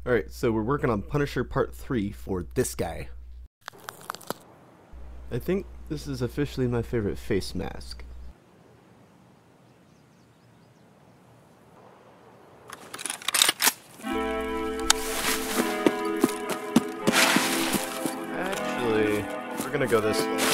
Alright, so we're working on Punisher Part 3 for this guy. I think this is officially my favorite face mask. Actually, we're gonna go this way.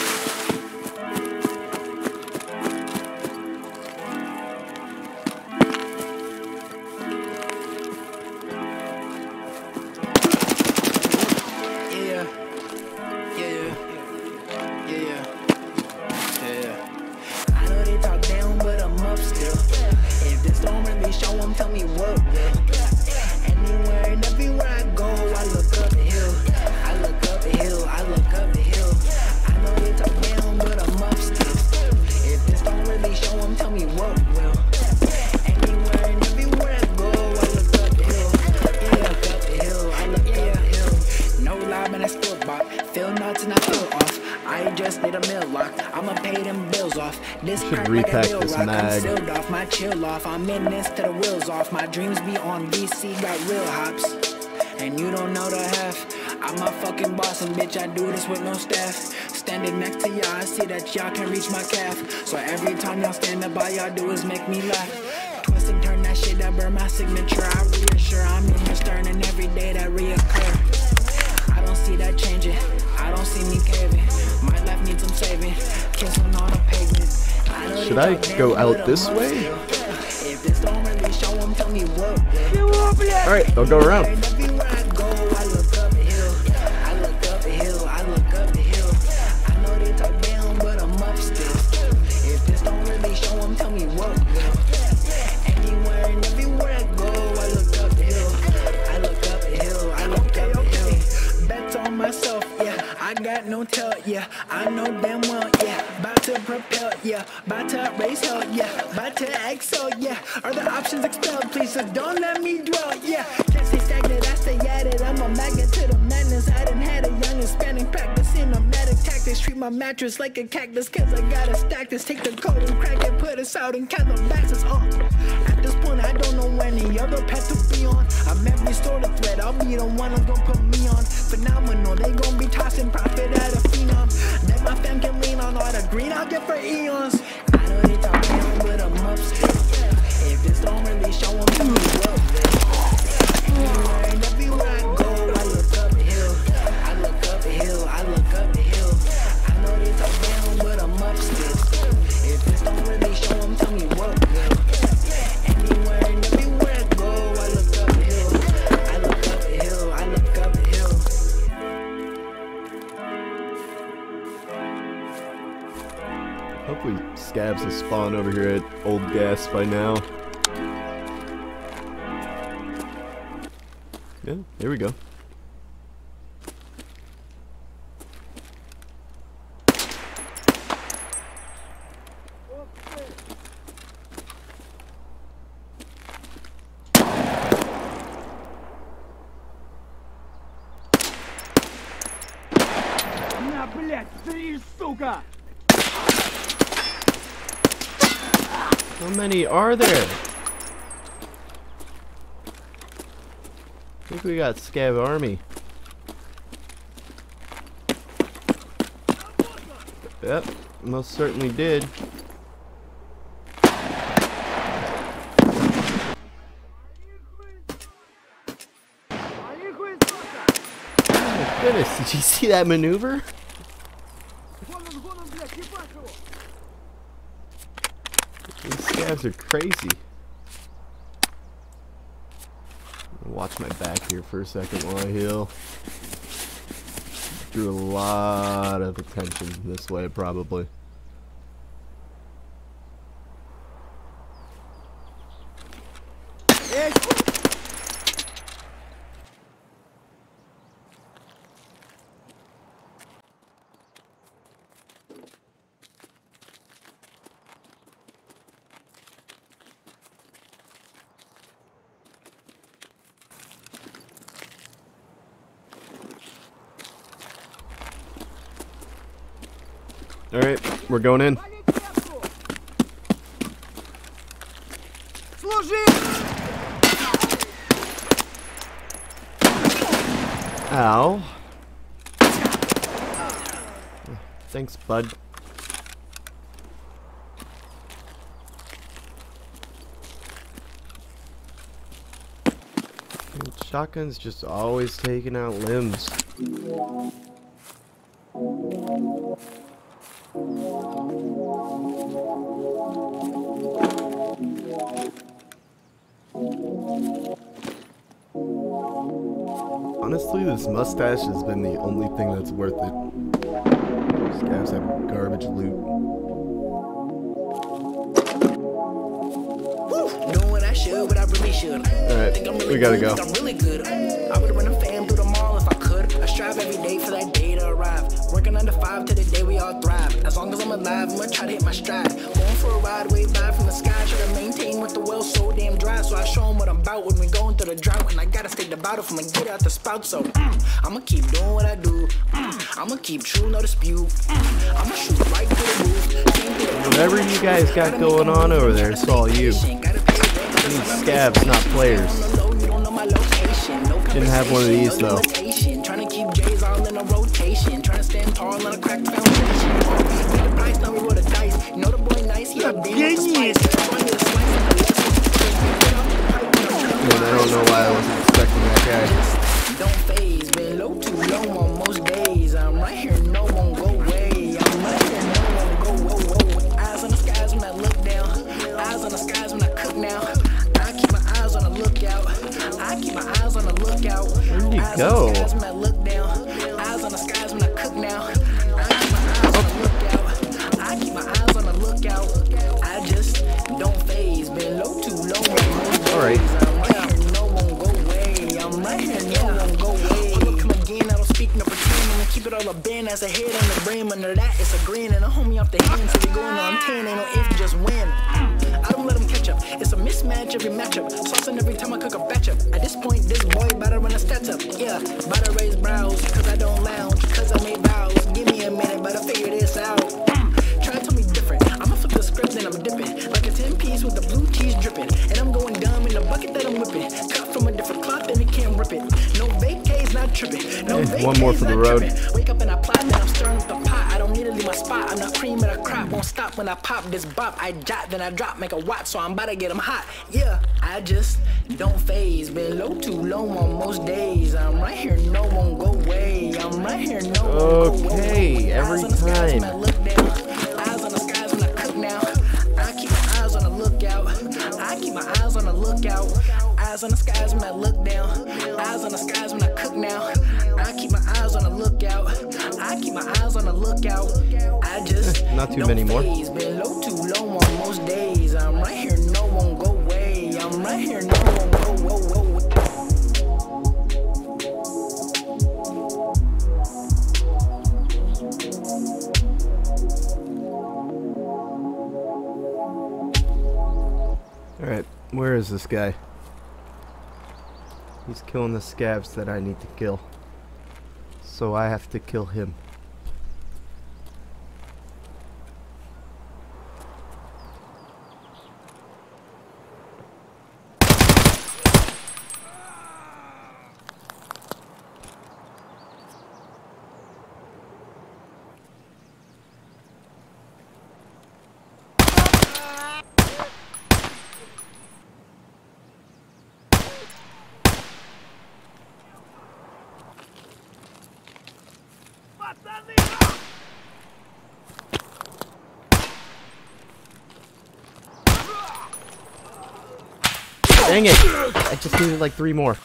Tell me what will. Anywhere and everywhere I go, I look up the hill. I look up the hill, I look up the hill. I know they talk down, but I'm up still. If this don't really show them, tell me what will. Anywhere and everywhere I go, I look up the hill. Yeah, look up the hill, I look up the hill. No lie, but I still bop. Feel nuts and I feel off. I just did a meal lock. I'ma pay them bills off. This should repack like this mag. I'm sealed off, my chill off. I'm in this to the wheels off. My dreams be on VC, got real hops. And you don't know the half. I'm a fucking boss and bitch, I do this with no staff. Standing next to y'all, I see that y'all can reach my calf. So every time y'all stand up, all y'all do is make me laugh. Twist and turn that shit that burn my signature. I reassure I'm in your stern and every day that reoccur. I don't see that changing. I don't see me caving. My life needs some saving. Kissing on the pavement. Should I go out this way? If this don't really show them, tell me what. Alright, I'll go around. Everywhere I go, I look up the hill. I look up the hill. I look up the hill. I know they talk down, but I'm up still. If this don't really show them, tell me what. Anywhere and everywhere I go, I look up the hill. I look up the hill. I look up the hill. Bets on myself, yeah. I got no tell, yeah. I know damn well, yeah. About to propel, yeah. About to raise hell, yeah. About to excel, yeah. Are the options expelled, please? So don't let me dwell, yeah. Can't stay stagnant, I stay at it. I'm a magnet to the madness. I done had a young Hispanic practicing nomadic tactics. Treat my mattress like a cactus, cause I gotta stack this. Take the code and crack it, put us out and count the backs on. At this point, I don't know any other path to be on. I'm every sort of threat, I'll be the one who's gonna put me on. Phenomenal, they gon' be tossing profit at a phenom. That my fam can lean on all the green I'll get for eons. I know they talk down, but I'm up still. If this don't really show them, tell me what. Anywhere and everywhere I go, I look up the hill. I look up the hill, I look up the hill. I know they talk down, but I'm up still. If this don't really show them, tell me what. Anywhere and everywhere I go, I look up the hill. I look up the hill, I look up the hill. Hopefully Scavs will spawn over here at Old Gas by now. Yeah, here we go. На, блядь, зри, сука! How many are there? I think we got Scav Army. Yep, most certainly did. Oh my goodness, did you see that maneuver? These scavs are crazy. Watch my back here for a second while I heal. Drew a lot of attention this way, probably. Alright, we're going in. Ow. Thanks, bud. Shotgun's just always taking out limbs. Honestly, this mustache has been the only thing that's worth it. Scavs have garbage loot. Doing what I should, what I really should. Alright, we gotta go. I'm really good. I would run a fam through the mall if I could. I strive every day for that day to arrive. Working 9 to 5 till the day we all thrive. As long as I'm alive, I'm gonna try to hit my stride. Going for a ride, way by from the sky. Try to maintain with the well so damn dry. So I show them what I'm about when we going through the drought. And I gotta stay the bottle from get out the spout. So I'ma keep doing what I do. I'ma keep true, no dispute. I'ma shoot right through the roof. Whatever you guys got going on over there, it's all you. These scavs, not players. Didn't have one of these though. Trying to keep J's all in a rotation. Trying to stand tall on a cracked foundation. Get the price, now we roll the dice. You know the boy nice, he a bean with the spice. Man, I don't know why I wasn't expecting that guy. Don't phase, been low too low on most days. I'm right here, no one go away. I'm right here, no one go whoa. Eyes on the skies when I look down. Eyes on the skies when I cook now. I keep my eyes on the lookout. I keep my eyes on the lookout. Where'd you go? Eyes on the skies when I look down. Eyes on the skies when I cook now. I keep my eyes on the lookout. I keep my eyes on the lookout. I just don't phase, been low too low on most days. Alright. I'm right here, no one go away. I'm right here, no one go away. Come again, I don't speak, no pretend. I'ma keep it all up in as a head on the brain. Under that, it's a grin and a homie off the hand. So we going on 10, ain't no if, just win. I don't let them catch up. It's a mismatch every matchup. Saucing every time I cook a batch up. At this point, this boy bout to run the stats up. Yeah, bout to raise brows. Cause I don't lounge. Cause I made vows. Give me a minute, but I figure this out. Try to tell me different. I'ma flip the script and I'm dipping. Like a 10-piece with the blue cheese dripping. And I'm going dumb in the bucket that I'm whipping. Cut from a different cloth and it can't rip it. No vacays, not tripping. No vacays, one more for the not road. tripping. Wake up and I plot, then I'm stirring up the pot. I don't need to leave my spot. I'm not cream and I crop. Won't stop when I pop this bop. I jot, then I drop, make a watch. So I'm about to get them hot. Yeah, I just don't phase. Been low too low on most days. I'm right here, no one go away. I'm right here, no one go away. Okay, every time. Eyes on the skies when I cook now. I keep my eyes on the lookout. I keep my eyes on the lookout. Eyes on the skies when I look down. Eyes on the skies when I cook now. I keep my eyes on the lookout. I keep my eyes on the lookout. I just Not too many more. Been low too low on most days. I'm right here, no one go away. I'm right here, no one go whoa. Alright, where is this guy? He's killing the scavs that I need to kill. So I have to kill him. Dang it! I just needed like 3 more.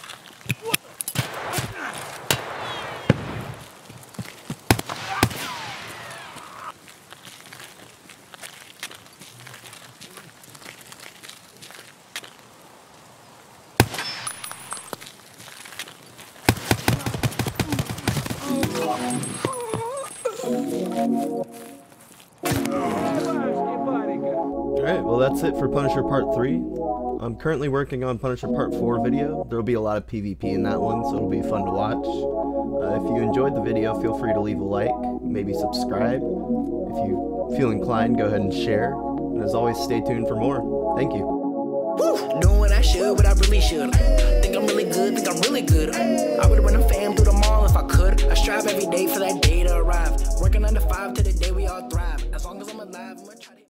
Alright, well that's it for Punisher Part 3. I'm currently working on Punisher Part 4 video. There will be a lot of PvP in that one, so it'll be fun to watch. If you enjoyed the video, feel free to leave a like, maybe subscribe. If you feel inclined, go ahead and share. And as always, stay tuned for more. Thank you. Doing what I should, what I really should. Think I'm really good, think I'm really good. I would run a fam through the mall wait for that day to arrive. Working 9 to 5 till the day we all thrive. As long as I'm alive, I'm gonna try to